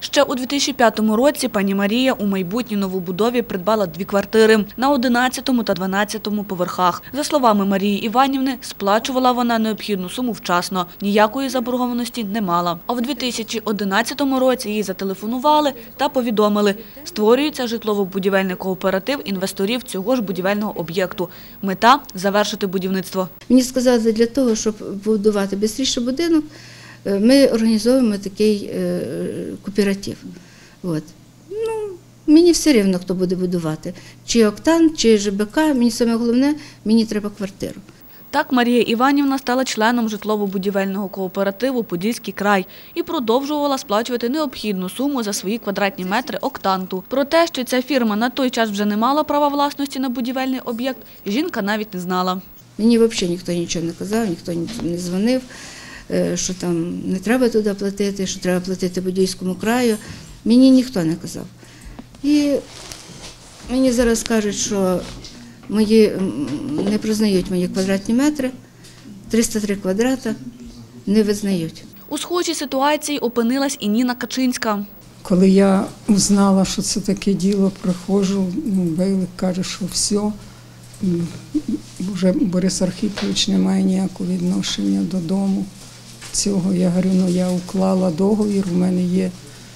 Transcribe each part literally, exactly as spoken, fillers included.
Ще у дві тисячі п'ятому році пані Марія у майбутній новобудові придбала дві квартири на одинадцятому та дванадцятому поверхах. За словами Марії Іванівни, сплачувала вона необхідну суму вчасно, ніякої заборгованості не мала. А в дві тисячі одинадцятому році їй зателефонували та повідомили – створюється житлово-будівельний кооператив інвесторів цього ж будівельного об'єкту. Мета – завершити будівництво. Мені сказали, для того, щоб будувати швидше будинок, ми організовуємо такий кооператив. От. Ну, мені все рівно, хто буде будувати. Чи Октан, чи ЖБК, мені саме головне, мені треба квартиру. Так Марія Іванівна стала членом житлово-будівельного кооперативу «Подільський край» і продовжувала сплачувати необхідну суму за свої квадратні метри октанту. Про те, що ця фірма на той час вже не мала права власності на будівельний об'єкт, жінка навіть не знала. Мені взагалі ніхто нічого не казав, ніхто не дзвонив, що там не треба туди платити, що треба платити Подільському краю. Мені ніхто не казав. І мені зараз кажуть, що мої, не признають мої квадратні метри, триста три квадрата не визнають. У схожій ситуації опинилась і Ніна Качинська. Коли я узнала, що це таке діло, приходжу, ну, Бейлик каже, що все, вже Борис Архіпович не має ніякого відношення додому. Цього я говорю, ну я уклала договір, у мене є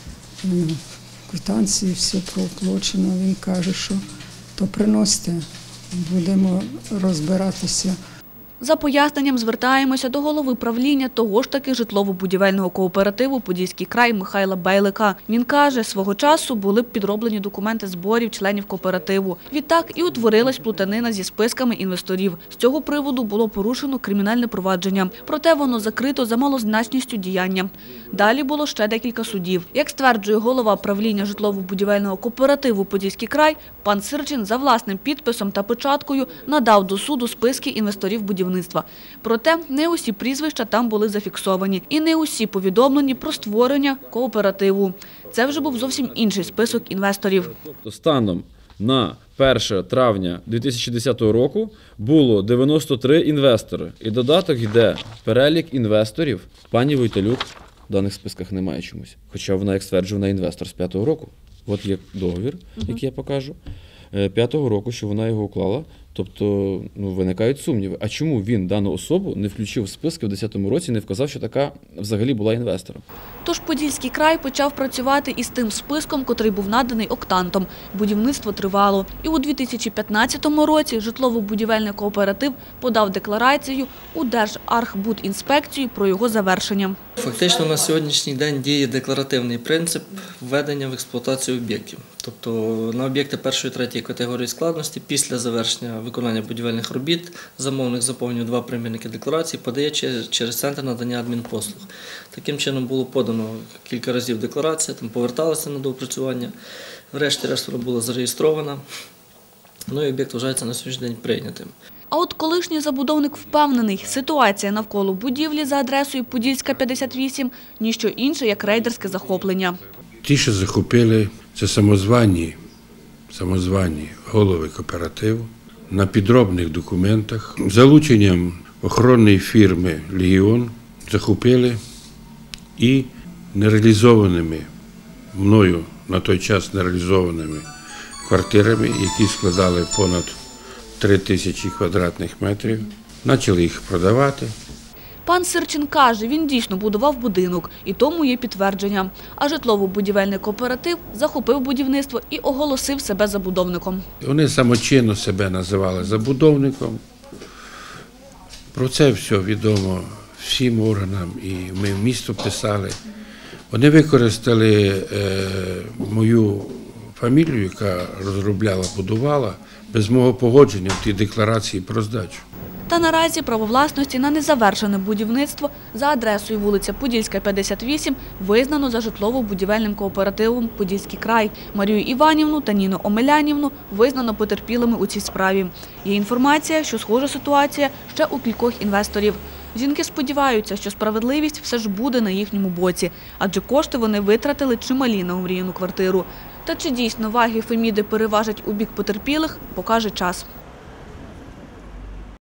квитанції, все проплачено. Він каже, що то приносите, будемо розбиратися. За поясненням звертаємося до голови правління того ж таки житлово-будівельного кооперативу «Подільський край» Михайла Бейлика. Він каже, свого часу були підроблені документи зборів членів кооперативу. Відтак і утворилась плутанина зі списками інвесторів. З цього приводу було порушено кримінальне провадження. Проте воно закрито за малозначністю діяння. Далі було ще декілька судів. Як стверджує голова правління житлово-будівельного кооперативу «Подільський край», пан Сирчин за власним підписом та печаткою надав до суду списки інвесторів будівництва. Проте не усі прізвища там були зафіксовані і не усі повідомлені про створення кооперативу. Це вже був зовсім інший список інвесторів. Станом на перше травня дві тисячі десятого року було дев'яносто три інвестори. І додаток йде перелік інвесторів. Пані Войталюк в даних списках немає чомусь. Хоча вона, як стверджує, вона інвестор з п'ятого року. От є договір, який я покажу. П'ятого року, що вона його уклала, тобто ну, виникають сумніви. А чому він дану особу не включив в списки в десятому році, не вказав, що така взагалі була інвестором? Тож Подільський край почав працювати із тим списком, котрий був наданий октантом. Будівництво тривало. І у дві тисячі п'ятнадцятому році житлово-будівельний кооператив подав декларацію у Держархбудінспекцію про його завершення. Фактично на сьогоднішній день діє декларативний принцип введення в експлуатацію об'єктів. Тобто на об'єкти першої, третьої категорії складності після завершення виконання будівельних робіт замовник заповнює два примірники декларації, подає через центр надання адмінпослуг. Таким чином було подано кілька разів декларація, там поверталася на доопрацювання, врешті-решт вона була зареєстрована, ну і об'єкт вважається на сьогоднішній день прийнятим. А от колишній забудовник впевнений, ситуація навколо будівлі за адресою Подільська, п'ятдесят вісім – ніщо інше, як рейдерське захоплення. Ті, що захопили, це самозвані, самозвані голови кооперативу на підробних документах. Залученням охоронної фірми «Легіон» захопили і нереалізованими, мною на той час нереалізованими квартирами, які складали понад три тисячі квадратних метрів, почали їх продавати. Пан Сирчин каже, він дійсно будував будинок, і тому є підтвердження. А житлово-будівельний кооператив захопив будівництво і оголосив себе забудовником. Вони самочинно себе називали забудовником. Про це все відомо всім органам, і ми в місто писали. Вони використали е, мою фамілію, яка розробляла, будувала, без мого погодження в тій декларації про здачу. Та наразі право власності на незавершене будівництво за адресою вулиця Подільська, п'ятдесят вісім визнано за житлово-будівельним кооперативом «Подільський край». Марію Іванівну та Ніну Омелянівну визнано потерпілими у цій справі. Є інформація, що схожа ситуація ще у кількох інвесторів. Жінки сподіваються, що справедливість все ж буде на їхньому боці, адже кошти вони витратили чималі на омріяну квартиру. Та чи дійсно ваги Феміди переважать у бік потерпілих, покаже час.